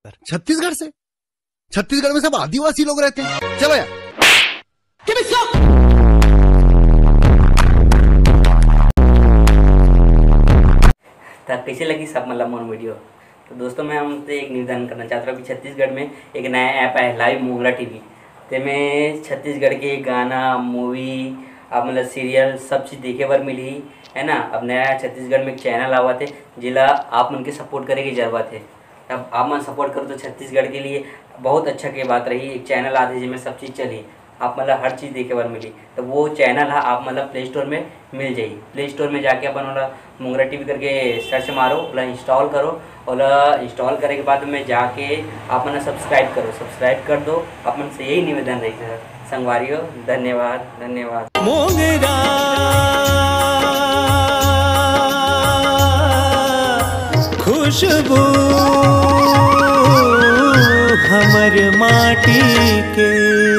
छत्तीसगढ़ से। छत्तीसगढ़ में सब आदिवासी लोग रहते हैं। चलो यार। तो कैसे लगी सब मतलब मोन वीडियो। तो दोस्तों मैं हमसे एक निवेदन करना चाहता हूँ कि छत्तीसगढ़ में एक नया ऐप है लाइव मोंगरा टीवी। ते में छत्तीसगढ़ के गाना मूवी अब मतलब सीरियल सब चीज़ देखे बर मिली है ना। अब नया छत्तीसगढ़ में एक चैनल आवा थे जिला आप मन के सपोर्ट करे की जरूरत है। अब आप मन सपोर्ट करो तो छत्तीसगढ़ के लिए बहुत अच्छा की बात रही। एक चैनल आते जिसमें सब चीज़ चली आप मतलब हर चीज़ देखे बार मिली। तो वो चैनल है आप मतलब प्ले स्टोर में मिल जाइए। प्ले स्टोर में जाके अपन वाला मोंगरा टीवी करके सर्च मारो ओला इंस्टॉल करो और इंस्टॉल करे के बाद में जाके आप मन सब्सक्राइब करो। सब्सक्राइब कर दो। अपन से यही निवेदन रही है संगवारियों। धन्यवाद धन्यवाद। मोंगरा खुशबू हमर माटी के।